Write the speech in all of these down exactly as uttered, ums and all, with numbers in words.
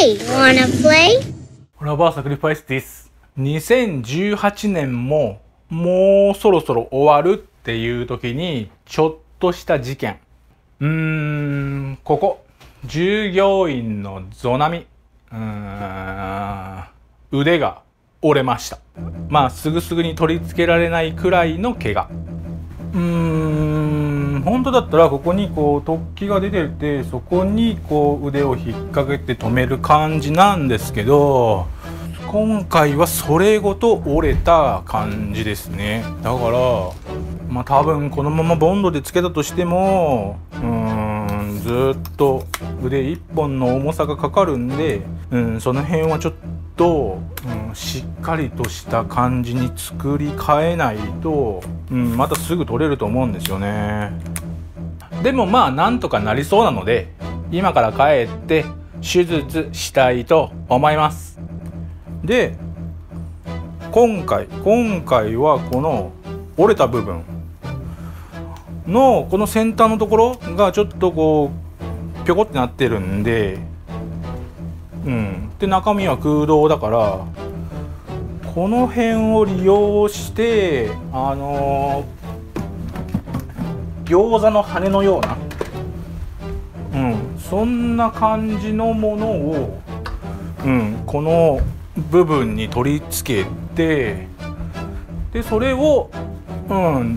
Hey, wanna play? ラバーサクリファイスです。にせんじゅうはちねんももうそろそろ終わるっていう時にちょっとした事件。うーん、ここ、従業員のゾナミ。うーん、腕が折れました。まあ、すぐすぐに取り付けられないくらいの怪我。うーん、本当だったらここにこう突起が出てて、そこにこう腕を引っ掛けて止める感じなんですけど、今回はそれごと折れた感じですね。だからまあ多分このままボンドでつけたとしてもうーんずっと腕いっぽんの重さがかかるんで、うん、その辺はちょっと、うん、しっかりとした感じに作り変えないと、うん、またすぐ取れると思うんですよね。でもまあなんとかなりそうなので、今から帰って手術したいと思います。で、今回今回はこの折れた部分のこの先端のところがちょっとこうぴょこってなってるんで、うん、で中身は空洞だから、この辺を利用してあのー、餃子の羽のような、うん、そんな感じのものを、うん、この部分に取り付けて、でそれを、うん、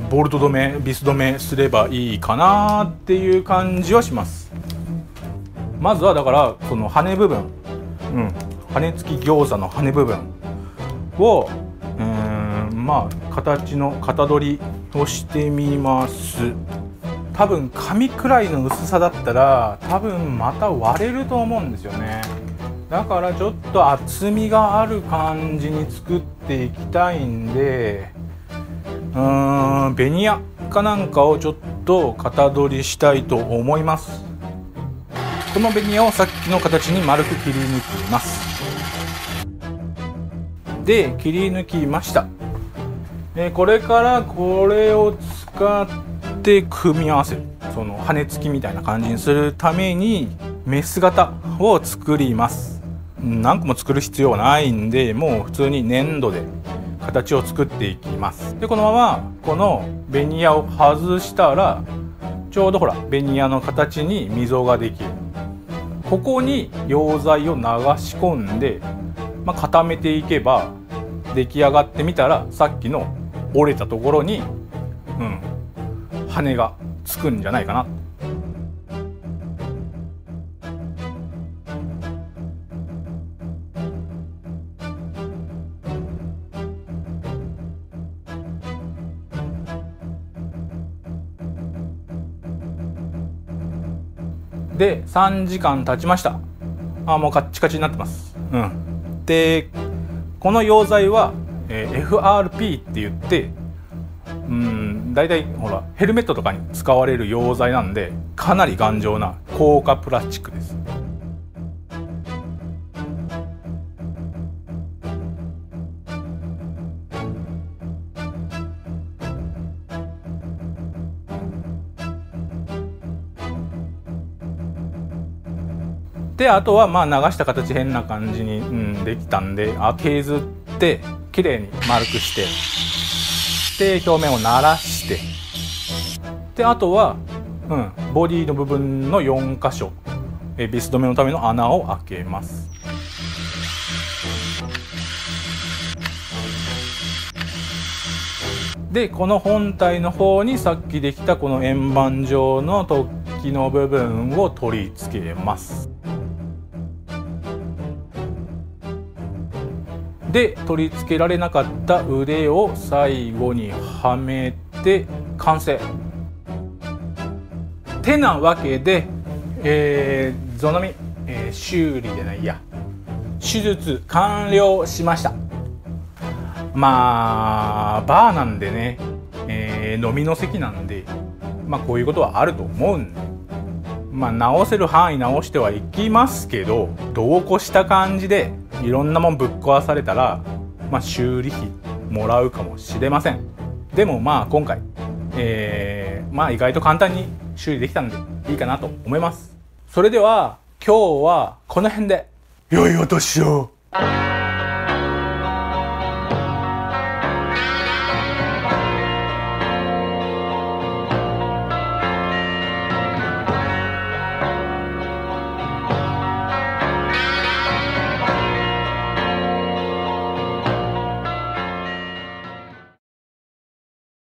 ボルト止めビス止めすればいいかなっていう感じはします。まずはだからこの羽部分、うん、羽付き餃子の羽部分を、うーん、まあ形の型取りをしてみます。多分紙くらいの薄さだったら多分また割れると思うんですよね。だからちょっと厚みがある感じに作っていきたいんで、うーん、ベニヤかなんかをちょっと型取りしたいと思います。このベニヤをさっきの形に丸く切り抜きます。で、切り抜きました。で、これからこれを使って組み合わせる、その羽付きみたいな感じにするためにメス型を作ります。何個も作る必要はないんで、もう普通に粘土で形を作っていきます。で、このままこのベニヤを外したらちょうどほらベニヤの形に溝ができる。ここに溶剤を流し込んで、まあ、固めていけば出来上がってみたら、さっきの折れたところに、うん、羽がつくんじゃないかな。で、さんじかん経ちました。あ、もうカッチカチになってます。うん。で、この溶剤は、えー、エフアールピー って言って、うん、だいたいほらヘルメットとかに使われる溶剤なんで、かなり頑丈な硬化プラスチックです。で、あとはまあ流した形変な感じに、うん、できたんで、あ削ってきれいに丸くして、で表面をならして、であとは、うん、ボディの部分のよん箇所、えビス止めのための穴を開けます。でこの本体の方にさっきできたこの円盤状の突起の部分を取り付けます。で取り付けられなかった腕を最後にはめて完成。てなわけで、えー、ゾナミ、えー、修理じゃないや手術完了しました。まあバーなんでね、えー、飲みの席なんで、まあこういうことはあると思うんで、まあ直せる範囲直してはいきますけど、度を越した感じでいろんなもんぶっ壊されたら、まあ修理費もらうかもしれません。でもまあ今回、えー、まあ意外と簡単に修理できたんでいいかなと思います。それでは今日はこの辺で良いお年を。